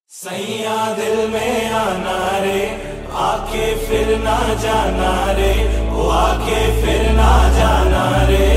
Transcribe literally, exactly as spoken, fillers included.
सैया दिल में आना रे, आके फिर ना जाना रे, वो आके फिर ना जाना रे।